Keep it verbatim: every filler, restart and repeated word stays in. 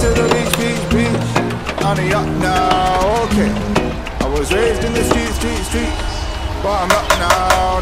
to the beach, beach, beach. On the yacht now, okay. I was raised in the streets, streets, streets, but I'm up now.